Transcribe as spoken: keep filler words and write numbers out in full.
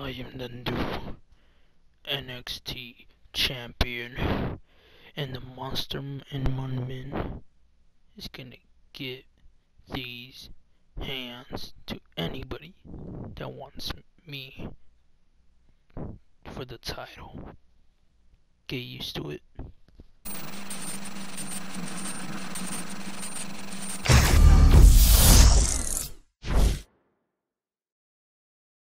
I am the new N X T champion, and the Monster and Munman is gonna give these hands to anybody that wants me for the title. Get used to it.